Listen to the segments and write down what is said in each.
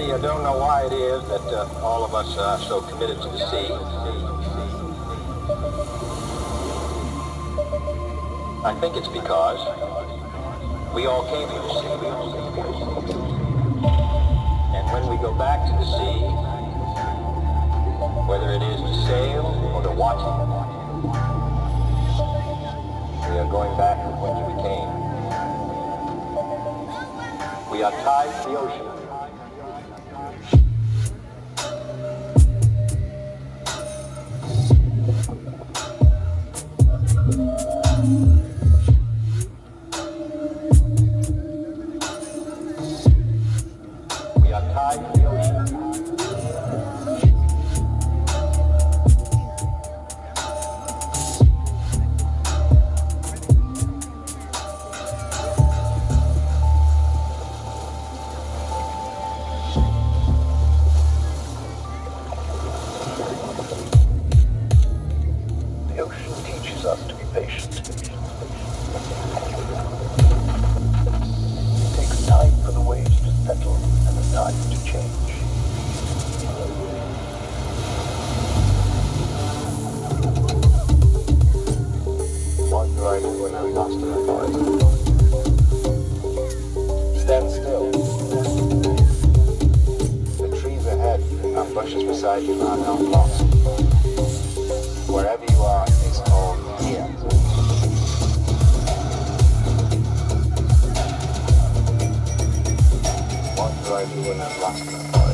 really don't know why it is that all of us are so committed to the sea. I think it's because we all came to the sea. And when we go back to the sea, whether it is to sail or to watch it, we are going back to whence we came. We are tied to the ocean. We are tied to the ocean. The ocean teaches us to be patient. It takes time for the waves to settle and the tide to change. What do I do when I'm lost in the forest? Stand still. The trees ahead and bushes beside you are not lost. Wherever you are is home here. What do I do when I'm lost in the forest?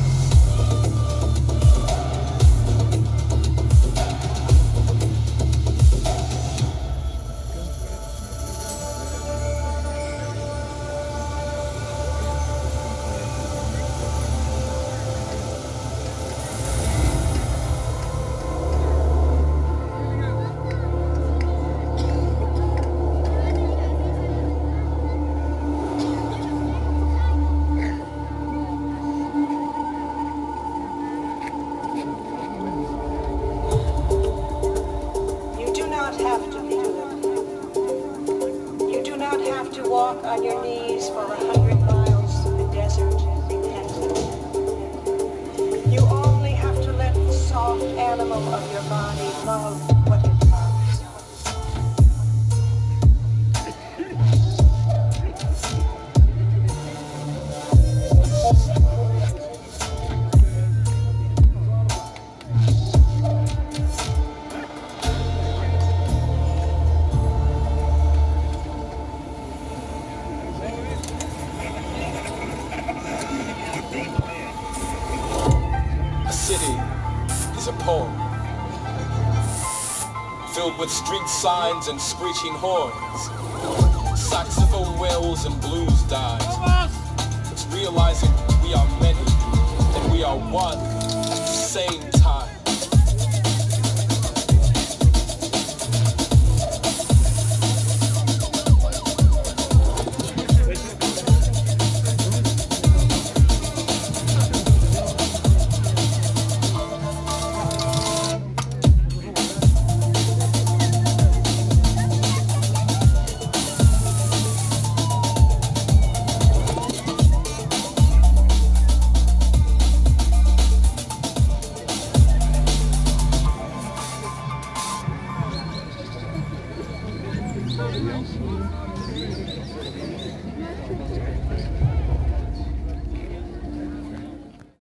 You do not have to walk on your knees for 100 miles through the desert repentant. You only have to let the soft animal of your body love what it loves. A city is a poem, filled with street signs and screeching horns, saxophone wails and blues dives. It's realizing we are many and we are one at the same time.